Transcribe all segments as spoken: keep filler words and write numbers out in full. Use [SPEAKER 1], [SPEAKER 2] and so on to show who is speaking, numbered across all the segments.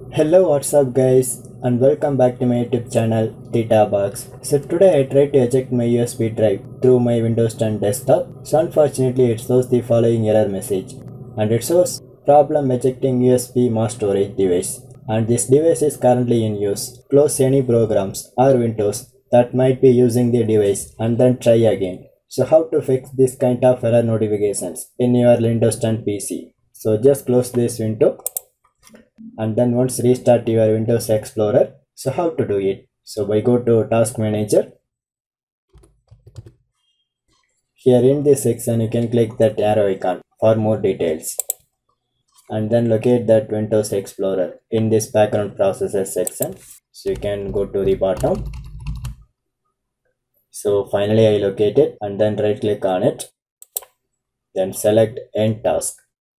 [SPEAKER 1] Hello, what's up guys, and welcome back to my YouTube channel Theta Box. So today I tried to eject my U S B drive through my Windows ten desktop. So unfortunately it shows the following error message, and it shows problem ejecting U S B mass storage device, and this device is currently in use. Close any programs or windows that might be using the device and then try again. So how to fix this kind of error notifications in your Windows ten P C? So just close this window and then once restart your Windows Explorer. So how to do it? So by go to Task Manager. Here in this section you can click that arrow icon for more details, and then locate that Windows Explorer in this background processes section. So you can go to the bottom. So finally I locate it, and then right click on it, then select End Task.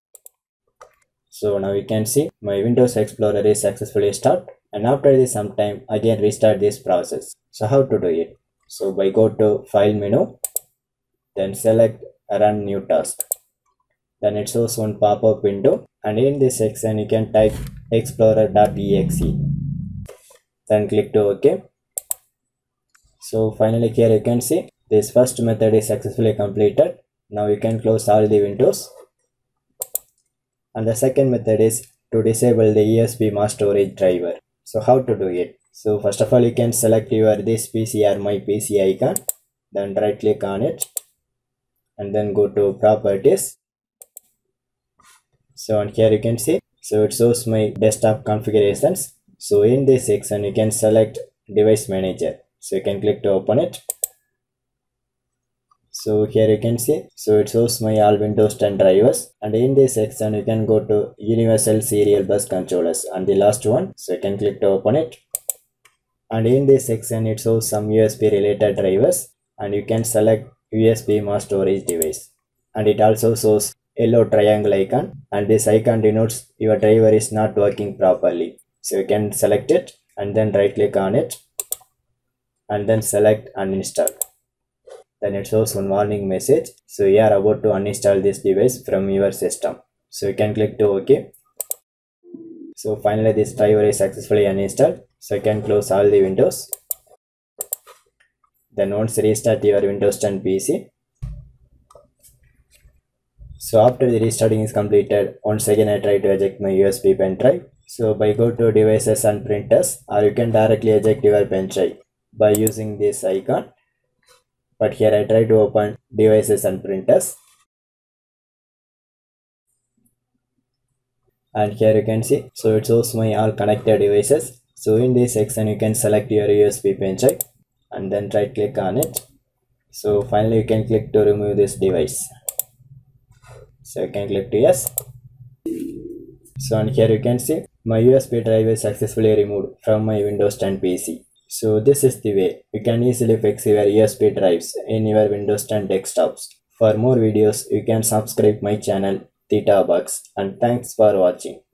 [SPEAKER 1] So now you can see my Windows Explorer is successfully stopped, and after this some time again restart this process. So how to do it? So by go to File menu, then select Run New Task. Then it shows one pop-up window, and in this section you can type explorer.exe. Then click to OK. So finally here you can see this first method is successfully completed. Now you can close all the windows. And the second method is to disable the U S B mass storage driver. So how to do it? So first of all you can select your this P C or my P C icon, then right click on it, and then go to properties. So on here you can see, so it shows my desktop configurations. So in this section you can select device manager. So you can click to open it. So here you can see, so it shows my all Windows ten drivers, and in this section you can go to Universal Serial Bus Controllers and the last one. So you can click to open it, and in this section it shows some U S B related drivers, and you can select U S B mass storage device, and it also shows yellow triangle icon, and this icon denotes your driver is not working properly. So you can select it and then right click on it, and then select uninstall. Then it shows one warning message. So you are about to uninstall this device from your system. So you can click to OK. So finally this driver is successfully uninstalled. So you can close all the windows. Then once restart your Windows ten P C. So after the restarting is completed, once again I try to eject my U S B pen drive. So by go to devices and printers, or you can directly eject your pen drive by using this icon. But here I try to open devices and printers, and here you can see, so it shows my all connected devices. So in this section you can select your U S B pen drive and then right click on it. So finally you can click to remove this device. So you can click to yes. So and here you can see my U S B drive is successfully removed from my Windows ten P C. So this is the way you can easily fix your U S B drives in your Windows ten desktops. For more videos, you can subscribe my channel Theta Box, and thanks for watching.